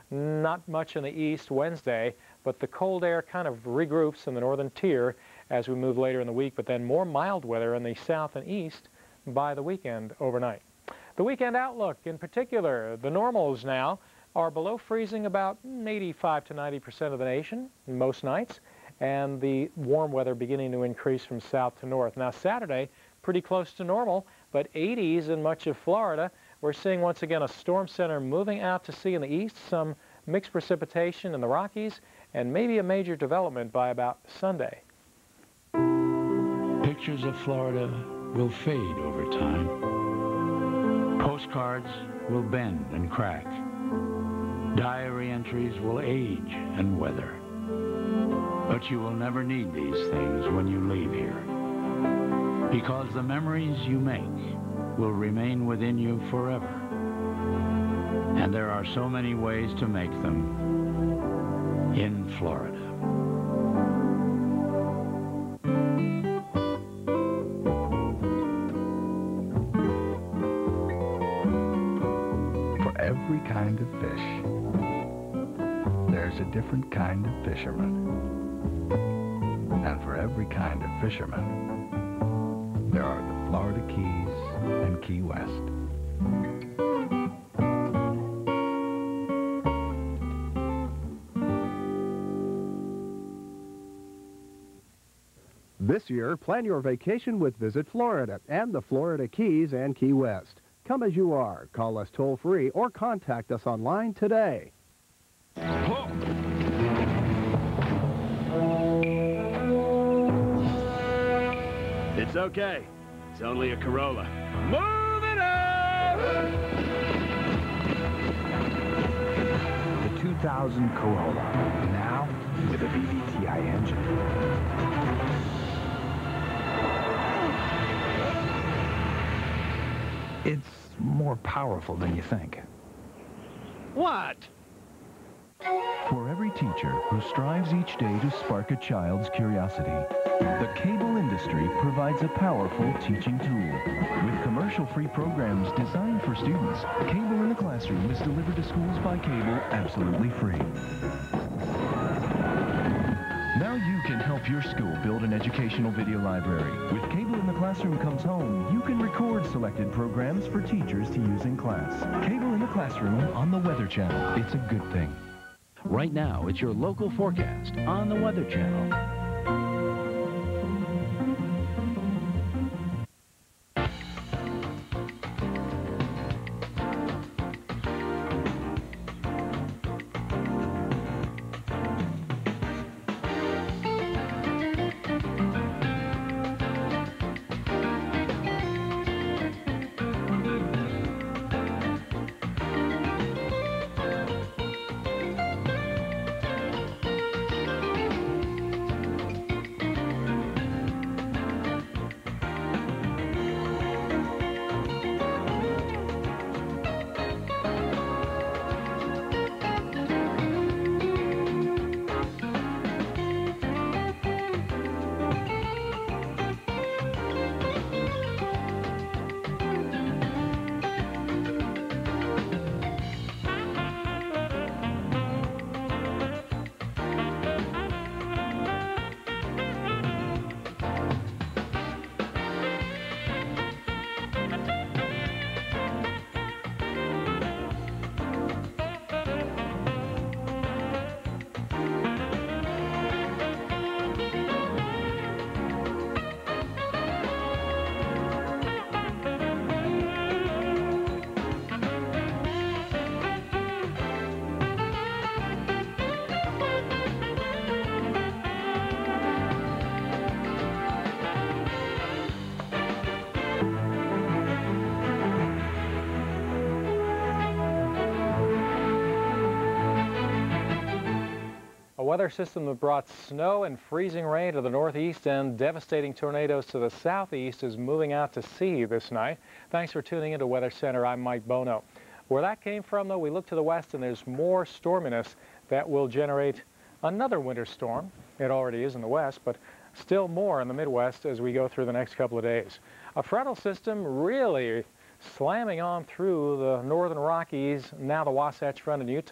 Not much in the east Wednesday, but the cold air kind of regroups in the northern tier as we move later in the week, but then more mild weather in the south and east by the weekend overnight. The weekend outlook in particular, the normals now are below freezing about eighty-five to ninety percent of the nation most nights, and the warm weather beginning to increase from south to north. Now Saturday, pretty close to normal, but eighties in much of Florida. We're seeing once again a storm center moving out to sea in the east, some mixed precipitation in the Rockies, and maybe a major development by about Sunday. Pictures of Florida will fade over time. Postcards will bend and crack. Diary entries will age and wither. But you will never need these things when you leave here, because the memories you make will remain within you forever. And there are so many ways to make them in Florida. For every kind of fish, there's a different kind of fisherman. And for every kind of fisherman, there are the Florida Keys and Key West. This year, plan your vacation with Visit Florida and the Florida Keys and Key West. Come as you are. Call us toll-free or contact us online today. It's okay. It's only a Corolla. Move it up! The two thousand Corolla, now with a V V T I engine. It's more powerful than you think. What? For every teacher who strives each day to spark a child's curiosity, the cable industry provides a powerful teaching tool. With commercial-free programs designed for students, Cable in the Classroom is delivered to schools by cable absolutely free. Now you can help your school build an educational video library. With Cable in the Classroom Comes Home, you can record selected programs for teachers to use in class. Cable in the Classroom on the Weather Channel. It's a good thing. Right now, it's your local forecast on the Weather Channel. Weather system that brought snow and freezing rain to the northeast and devastating tornadoes to the southeast is moving out to sea this night. Thanks for tuning into Weather Center. I'm Mike Bono. Where that came from, though, we look to the west and there's more storminess that will generate another winter storm. It already is in the west, but still more in the Midwest as we go through the next couple of days. A frontal system really slamming on through the northern Rockies, now the Wasatch Front in Utah.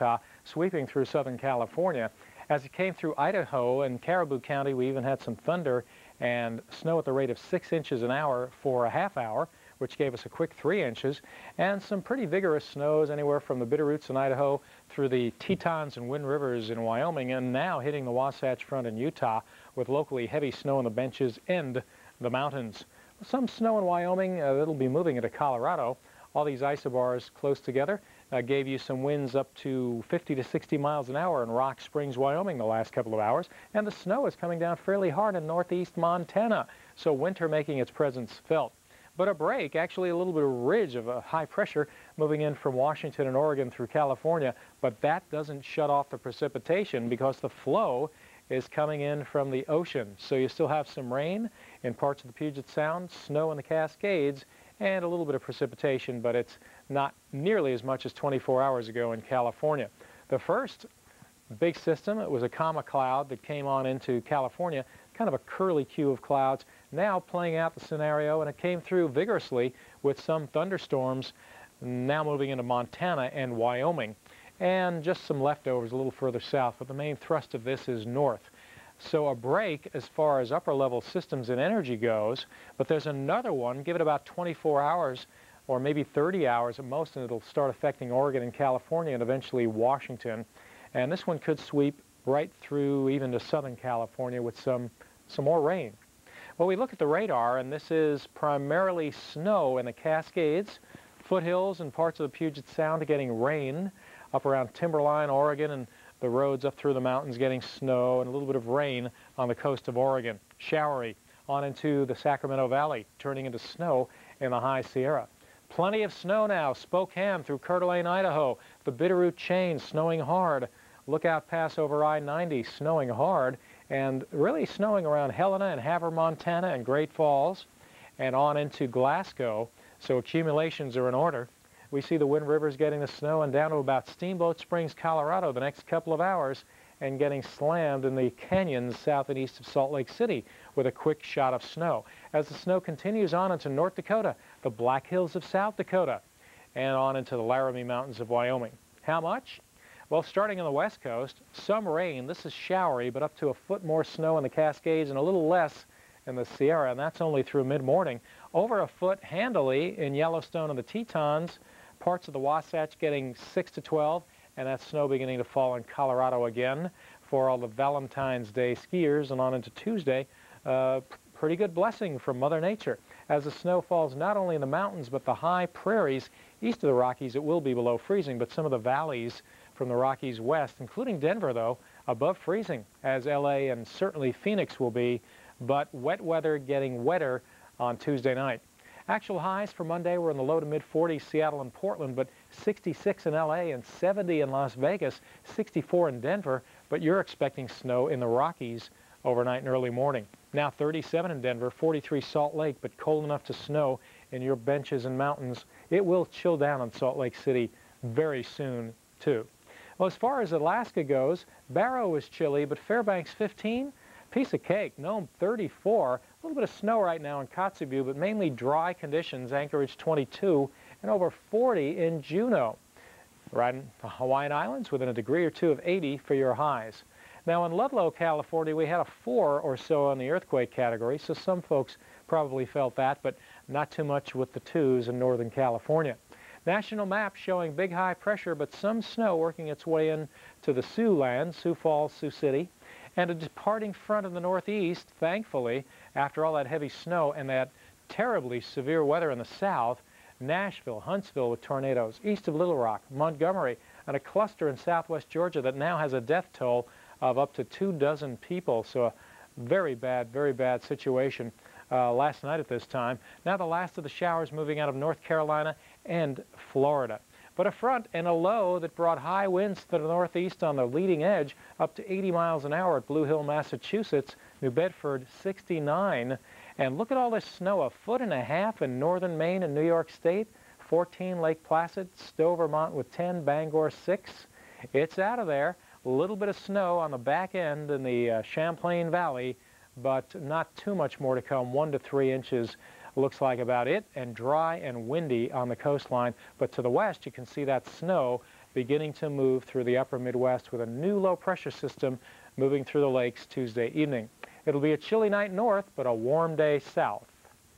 sweeping through Southern California. As it came through Idaho and Caribou County, we even had some thunder and snow at the rate of six inches an hour for a half hour, which gave us a quick three inches, and some pretty vigorous snows anywhere from the Bitterroots in Idaho through the Tetons and Wind Rivers in Wyoming, and now hitting the Wasatch Front in Utah with locally heavy snow on the benches and the mountains. Some snow in Wyoming uh, that'll be moving into Colorado. All these isobars close together uh, gave you some winds up to fifty to sixty miles an hour in Rock Springs, Wyoming the last couple of hours, and the snow is coming down fairly hard in northeast Montana, so winter making its presence felt. But a break, actually a little bit of ridge of a high pressure moving in from Washington and Oregon through California, but that doesn't shut off the precipitation because the flow is coming in from the ocean. So you still have some rain in parts of the Puget Sound, snow in the Cascades, and a little bit of precipitation, but it's not nearly as much as twenty-four hours ago in California. The first big system, it was a comma cloud that came on into California, kind of a curly queue of clouds, now playing out the scenario, and it came through vigorously with some thunderstorms now moving into Montana and Wyoming, and just some leftovers a little further south, but the main thrust of this is north. So a break as far as upper level systems and energy goes, but there's another one, give it about twenty-four hours or maybe thirty hours at most, and it'll start affecting Oregon and California and eventually Washington. And this one could sweep right through even to Southern California with some, some more rain. Well, we look at the radar, and this is primarily snow in the Cascades, foothills and parts of the Puget Sound getting rain, up around Timberline, Oregon, and the roads up through the mountains getting snow and a little bit of rain on the coast of Oregon. Showery on into the Sacramento Valley, turning into snow in the High Sierra. Plenty of snow now, Spokane through Coeur d'Alene, Idaho, the Bitterroot Chain snowing hard. Look out pass over I ninety, snowing hard, and really snowing around Helena and Havre, Montana, and Great Falls, and on into Glasgow. So accumulations are in order. We see the Wind Rivers getting the snow and down to about Steamboat Springs, Colorado the next couple of hours, and getting slammed in the canyons south and east of Salt Lake City with a quick shot of snow. As the snow continues on into North Dakota, the Black Hills of South Dakota, and on into the Laramie Mountains of Wyoming. How much? Well, starting on the west coast, some rain. This is showery, but up to a foot more snow in the Cascades and a little less in the Sierra, and that's only through mid-morning. Over a foot handily in Yellowstone and the Tetons, parts of the Wasatch getting six to twelve, and that snow beginning to fall in Colorado again for all the Valentine's Day skiers, and on into Tuesday. Uh, pretty good blessing from Mother Nature. As the snow falls not only in the mountains, but the high prairies east of the Rockies, it will be below freezing, but some of the valleys from the Rockies west, including Denver, though, above freezing, as L A and certainly Phoenix will be, but wet weather getting wetter on Tuesday night. Actual highs for Monday were in the low to mid forties, Seattle and Portland, but sixty-six in L A and seventy in Las Vegas, sixty-four in Denver, but you're expecting snow in the Rockies overnight and early morning. Now thirty-seven in Denver, forty-three Salt Lake, but cold enough to snow in your benches and mountains. It will chill down in Salt Lake City very soon, too. Well, as far as Alaska goes, Barrow is chilly, but Fairbanks fifteen, piece of cake. Nome thirty-four, a little bit of snow right now in Kotzebue, but mainly dry conditions. Anchorage twenty-two, and over forty in Juneau. Right in the Hawaiian Islands, within a degree or two of eighty for your highs. Now in Ludlow, California, we had a four or so on the earthquake category, so some folks probably felt that, but not too much with the twos in Northern California. National map showing big high pressure, but some snow working its way in to the Sioux land, Sioux Falls, Sioux City, and a departing front in the northeast, thankfully, after all that heavy snow and that terribly severe weather in the south. Nashville, Huntsville with tornadoes, east of Little Rock, Montgomery, and a cluster in southwest Georgia that now has a death toll of up to two dozen people. So a very bad, very bad situation uh, last night at this time. Now the last of the showers moving out of North Carolina and Florida. But a front and a low that brought high winds to the northeast on the leading edge up to eighty miles an hour at Blue Hill, Massachusetts, New Bedford sixty-nine. And look at all this snow, a foot and a half in northern Maine and New York State, fourteen Lake Placid, Stowe, Vermont with ten, Bangor six. It's out of there. A little bit of snow on the back end in the uh, Champlain Valley, but not too much more to come, one to three inches. Looks like about it, and dry and windy on the coastline. But to the west, you can see that snow beginning to move through the upper Midwest with a new low-pressure system moving through the lakes Tuesday evening. It'll be a chilly night north, but a warm day south.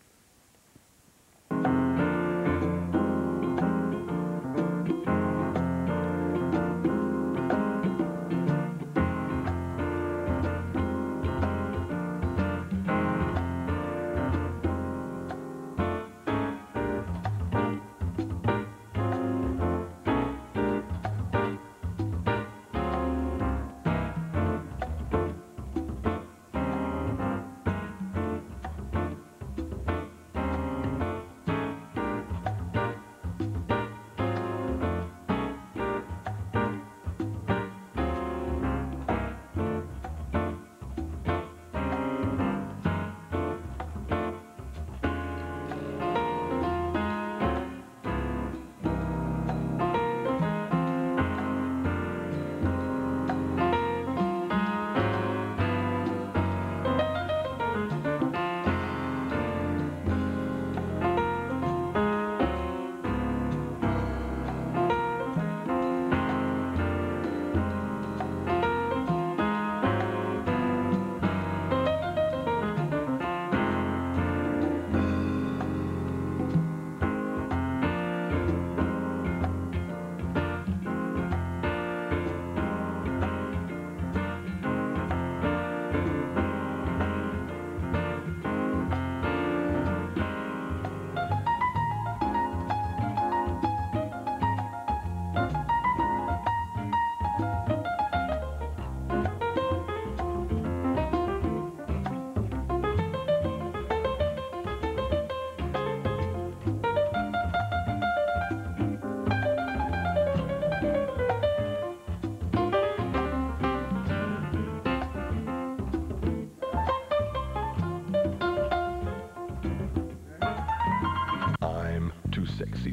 Sexy.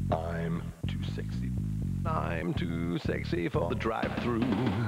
I'm too sexy. I'm too sexy for the drive-through.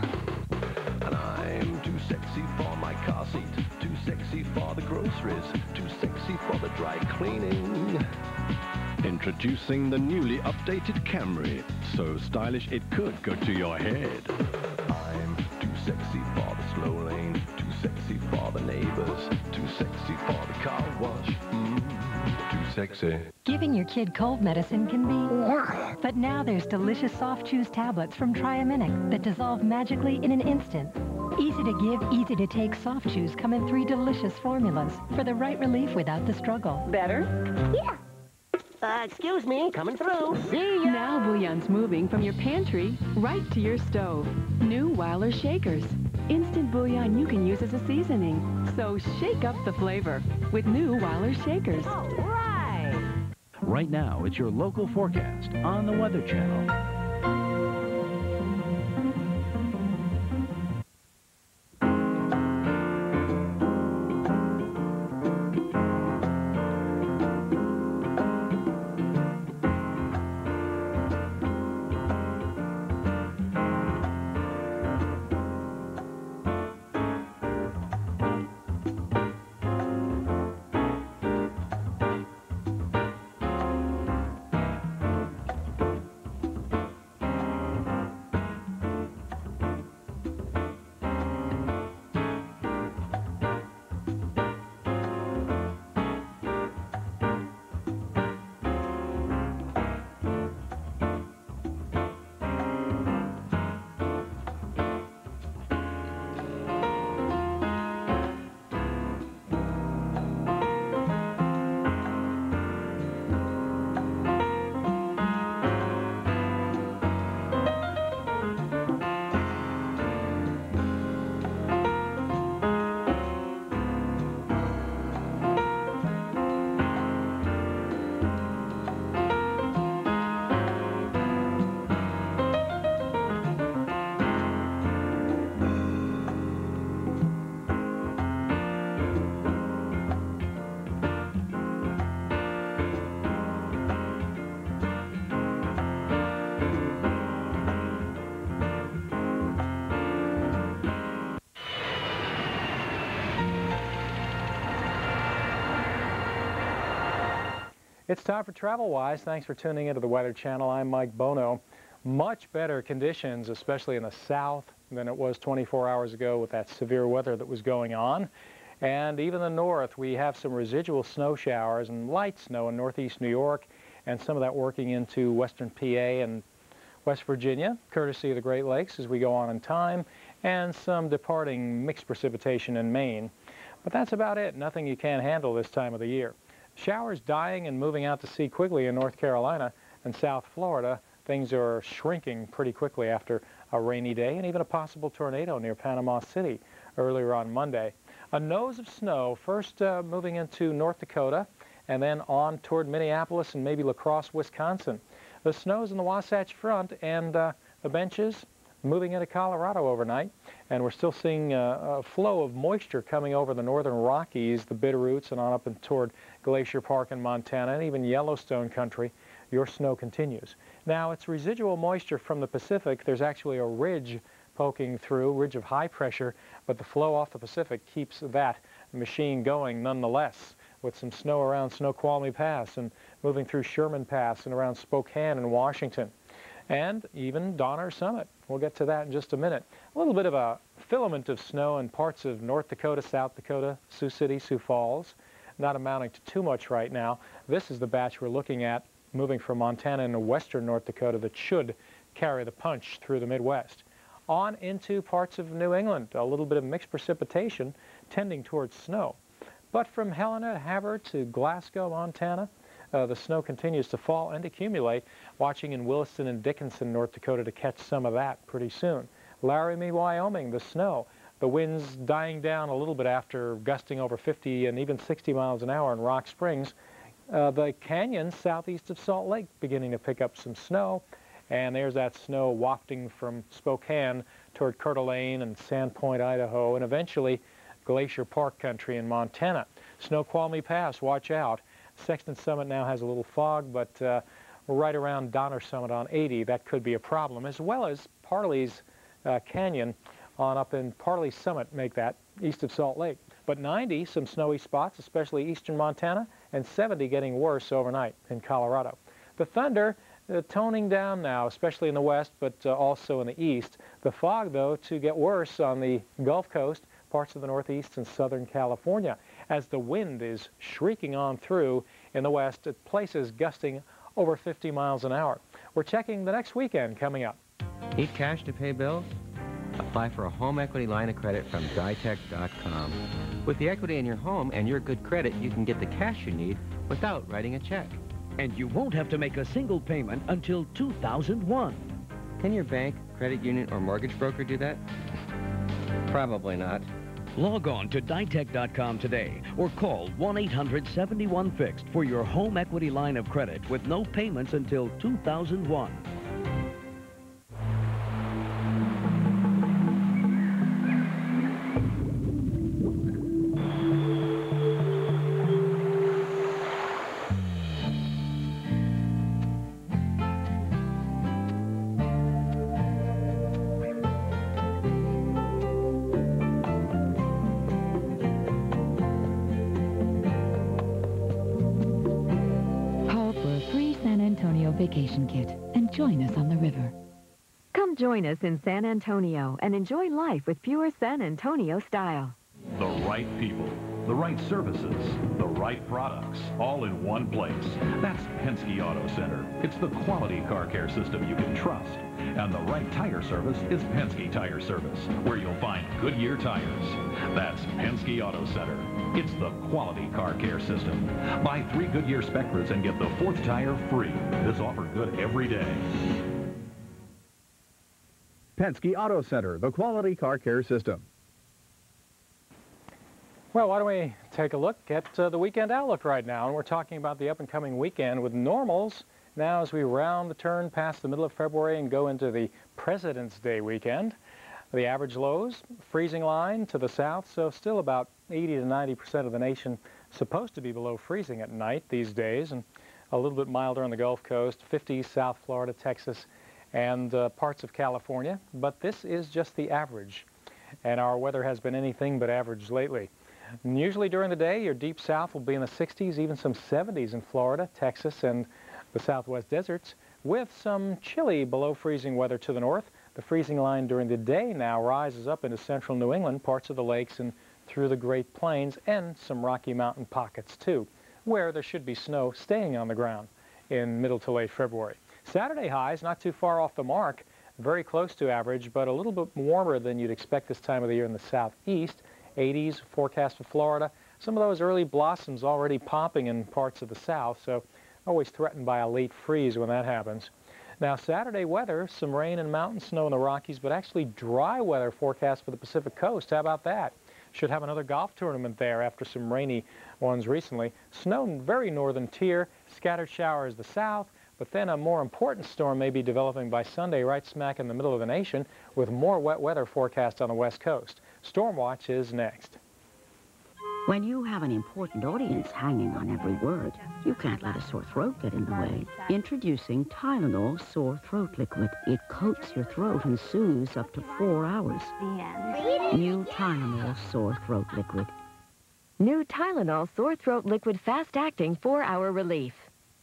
And I'm too sexy for my car seat. Too sexy for the groceries. Too sexy for the dry cleaning. Introducing the newly updated Camry. So stylish it could go to your head. I'm too sexy for the slow lane. Too sexy for the neighbors. Too sexy for the car wash. Mm, too sexy. Giving your kid cold medicine can be, but now there's delicious soft chews tablets from Triaminic that dissolve magically in an instant. Easy to give, easy to take soft chews come in three delicious formulas for the right relief without the struggle. Better? Yeah. Uh, excuse me, coming through. See ya. Now bouillon's moving from your pantry right to your stove. New Weiler Shakers. Instant bouillon you can use as a seasoning. So shake up the flavor with new Weiler Shakers. All right. Right now, it's your local forecast on the Weather Channel. It's time for Travel Wise. Thanks for tuning into the Weather Channel. I'm Mike Bono. Much better conditions, especially in the south, than it was twenty-four hours ago with that severe weather that was going on. And even the north, we have some residual snow showers and light snow in northeast New York, and some of that working into western P A and West Virginia, courtesy of the Great Lakes as we go on in time, and some departing mixed precipitation in Maine. But that's about it. Nothing you can't handle this time of the year. Showers dying and moving out to sea quickly in North Carolina and South Florida. Things are shrinking pretty quickly after a rainy day and even a possible tornado near Panama City earlier on Monday. A nose of snow first uh, moving into North Dakota and then on toward Minneapolis and maybe La Crosse, Wisconsin. The snow's in the Wasatch Front and uh, the benches moving into Colorado overnight, and we're still seeing uh, a flow of moisture coming over the northern Rockies, the Bitterroots, and on up and toward Glacier Park in Montana and even Yellowstone country. Your snow continues. Now, it's residual moisture from the Pacific. There's actually a ridge poking through, ridge of high pressure, but the flow off the Pacific keeps that machine going nonetheless, with some snow around Snoqualmie Pass and moving through Sherman Pass and around Spokane and Washington, and even Donner Summit. We'll get to that in just a minute. A little bit of a filament of snow in parts of North Dakota, South Dakota, Sioux City, Sioux Falls, not amounting to too much right now. This is the batch we're looking at moving from Montana into western North Dakota that should carry the punch through the Midwest. On into parts of New England, a little bit of mixed precipitation tending towards snow. But from Helena, Havre to Glasgow, Montana, uh, the snow continues to fall and accumulate, watching in Williston and Dickinson, North Dakota, to catch some of that pretty soon. Laramie, Wyoming, the snow. The winds dying down a little bit after gusting over fifty and even sixty miles an hour in Rock Springs. Uh, the canyons southeast of Salt Lake beginning to pick up some snow, and there's that snow wafting from Spokane toward Coeur d'Alene and Sandpoint, Idaho, and eventually Glacier Park country in Montana. Snoqualmie Pass, watch out. Sexton Summit now has a little fog, but uh, right around Donner Summit on eighty, that could be a problem, as well as Parley's uh, Canyon on up in Parley Summit, make that east of Salt Lake. But ninety, some snowy spots, especially eastern Montana, and seventy getting worse overnight in Colorado. The thunder uh, toning down now, especially in the west, but uh, also in the east. The fog, though, to get worse on the Gulf Coast, parts of the northeast and southern California, as the wind is shrieking on through in the west at places gusting over fifty miles an hour. We're checking the next weekend coming up. Need cash to pay bills? Apply for a home equity line of credit from Dytech dot com. With the equity in your home and your good credit, you can get the cash you need without writing a check. And you won't have to make a single payment until two thousand one. Can your bank, credit union, or mortgage broker do that? Probably not. Log on to Dytech dot com today or call one eight hundred seventy-one fixed for your home equity line of credit with no payments until two thousand one. Vacation kit and join us on the river. Come join us in San Antonio and enjoy life with pure San Antonio style. The right people, the right services, the right products, all in one place. That's Penske Auto Center. It's the quality car care system you can trust. And the right tire service is Penske Tire Service, where you'll find Goodyear tires. That's Penske Auto Center. It's the quality car care system. Buy three Goodyear Spectras and get the fourth tire free. This offer good every day. Penske Auto Center, the quality car care system. Well, why don't we take a look at uh, the weekend outlook right now. And we're talking about the up-and-coming weekend with normals now as we round the turn past the middle of February and go into the President's Day weekend. The average lows, freezing line to the south, so still about eighty to ninety percent of the nation supposed to be below freezing at night these days, and a little bit milder on the Gulf Coast, fifties, South Florida, Texas, and uh, parts of California. But this is just the average, and our weather has been anything but average lately. And usually during the day, your deep south will be in the sixties, even some seventies in Florida, Texas, and the southwest deserts. with some chilly below freezing weather to the north. The freezing line during the day now rises up into central New England, parts of the lakes, and through the Great Plains, and some Rocky Mountain pockets too, where there should be snow staying on the ground in middle to late February. Saturday highs not too far off the mark, very close to average, but a little bit warmer than you'd expect this time of the year in the southeast. eighties forecast for Florida. Some of those early blossoms already popping in parts of the south, so always threatened by a late freeze when that happens. Now, Saturday weather, some rain and mountain snow in the Rockies, but actually dry weather forecast for the Pacific Coast. How about that? Should have another golf tournament there after some rainy ones recently. Snow in very northern tier, scattered showers the south, but then a more important storm may be developing by Sunday right smack in the middle of the nation with more wet weather forecast on the west coast. Storm watch is next. When you have an important audience hanging on every word, you can't let a sore throat get in the way. Introducing Tylenol Sore Throat Liquid. It coats your throat and soothes up to four hours. New Tylenol Sore Throat Liquid. New Tylenol Sore Throat Liquid Fast-Acting four hour Relief.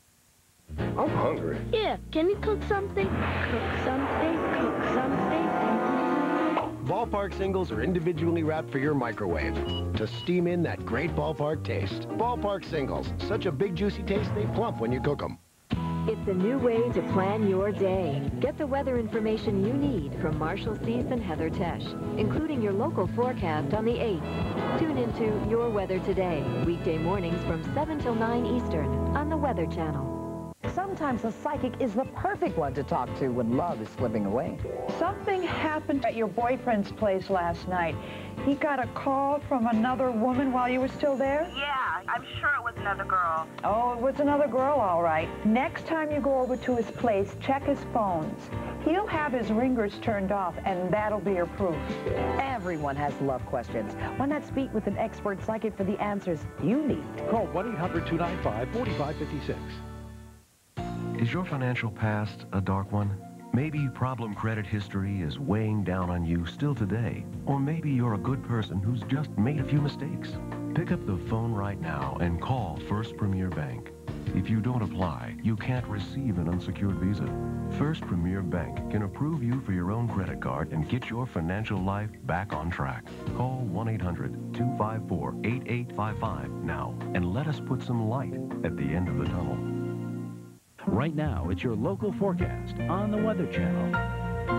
I'm hungry. Yeah, can you cook something? Cook something, cook something. Ballpark singles are individually wrapped for your microwave to steam in that great ballpark taste. Ballpark singles, such a big juicy taste they plump when you cook them. It's a new way to plan your day. Get the weather information you need from Marshall Seath and Heather Tesh, including your local forecast on the eighth. Tune into Your Weather Today, weekday mornings from seven till nine Eastern on the Weather Channel. Sometimes a psychic is the perfect one to talk to when love is slipping away. Something happened at your boyfriend's place last night. He got a call from another woman while you were still there? Yeah, I'm sure it was another girl. Oh, it was another girl, all right. Next time you go over to his place, check his phones. He'll have his ringers turned off, and that'll be your proof. Everyone has love questions. Why not speak with an expert psychic for the answers you need? Call one eight hundred two nine five four five five six. Is your financial past a dark one? Maybe problem credit history is weighing down on you still today. Or maybe you're a good person who's just made a few mistakes. Pick up the phone right now and call First Premier Bank. If you don't apply, you can't receive an unsecured visa. First Premier Bank can approve you for your own credit card and get your financial life back on track. Call one eight hundred two five four eight eight five five now and let us put some light at the end of the tunnel. Right now, it's your local forecast on the Weather Channel.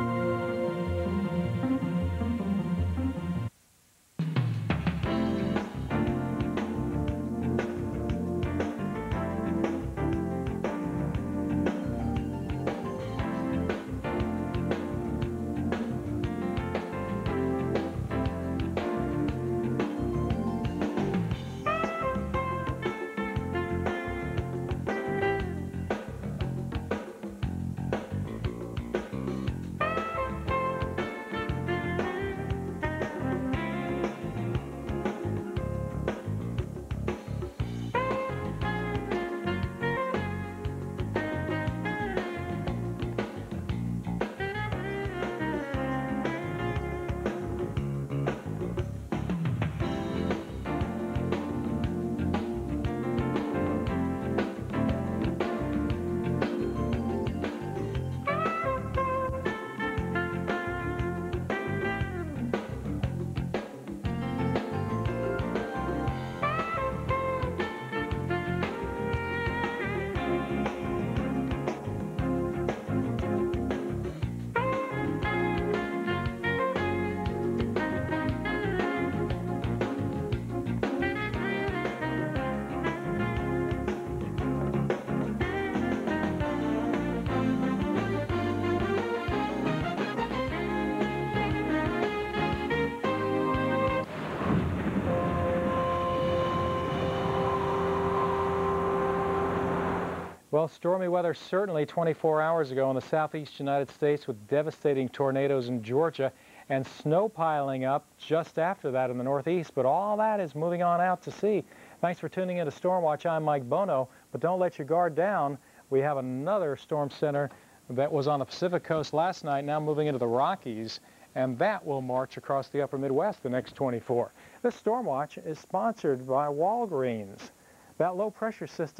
Well, stormy weather certainly twenty-four hours ago in the southeast United States with devastating tornadoes in Georgia and snow piling up just after that in the northeast. But all that is moving on out to sea. Thanks for tuning in to Storm Watch. I'm Mike Bono. But don't let your guard down. We have another storm center that was on the Pacific coast last night, now moving into the Rockies, and that will march across the upper Midwest the next twenty-four. This Storm Watch is sponsored by Walgreens. That low pressure system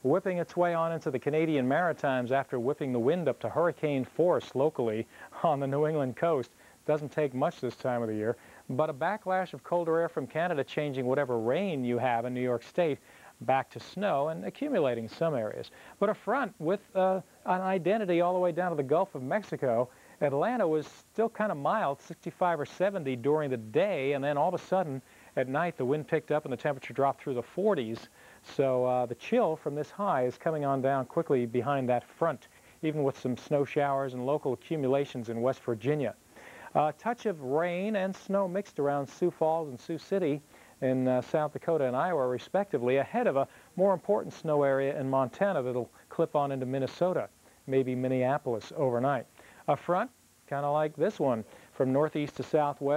whipping its way on into the Canadian Maritimes after whipping the wind up to hurricane force locally on the New England coast. Doesn't take much this time of the year, but a backlash of colder air from Canada changing whatever rain you have in New York State back to snow and accumulating some areas. But a front with uh, an identity all the way down to the Gulf of Mexico. Atlanta was still kind of mild, sixty-five or seventy during the day, and then all of a sudden at night the wind picked up and the temperature dropped through the forties. So uh, the chill from this high is coming on down quickly behind that front, even with some snow showers and local accumulations in West Virginia. A touch of rain and snow mixed around Sioux Falls and Sioux City in uh, South Dakota and Iowa, respectively, ahead of a more important snow area in Montana that'll clip on into Minnesota, maybe Minneapolis overnight. A front, kind of like this one, from northeast to southwest.